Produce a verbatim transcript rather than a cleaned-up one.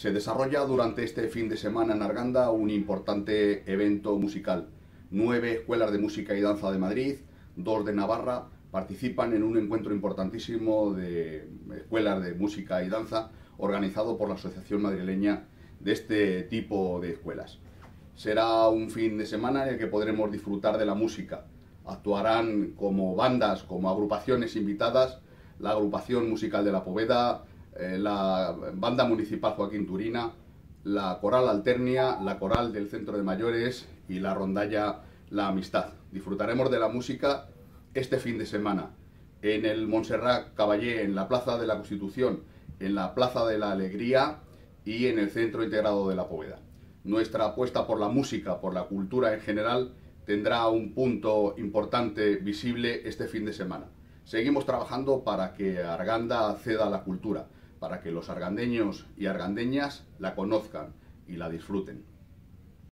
Se desarrolla durante este fin de semana en Arganda un importante evento musical. Nueve escuelas de música y danza de Madrid, dos de Navarra, participan en un encuentro importantísimo de escuelas de música y danza organizado por la Asociación Madrileña de este tipo de escuelas. Será un fin de semana en el que podremos disfrutar de la música. Actuarán como bandas, como agrupaciones invitadas, la agrupación musical de la Poveda, eh, la banda municipal Joaquín Turina, la coral Alternia, la coral del Centro de Mayores y la rondalla La Amistad. Disfrutaremos de la música este fin de semana en el Montserrat Caballé, en la Plaza de la Constitución, en la Plaza de la Alegría y en el Centro Integrado de la Poveda. Nuestra apuesta por la música, por la cultura en general, tendrá un punto importante visible este fin de semana. Seguimos trabajando para que Arganda acceda a la cultura, para que los argandeños y argandeñas la conozcan y la disfruten.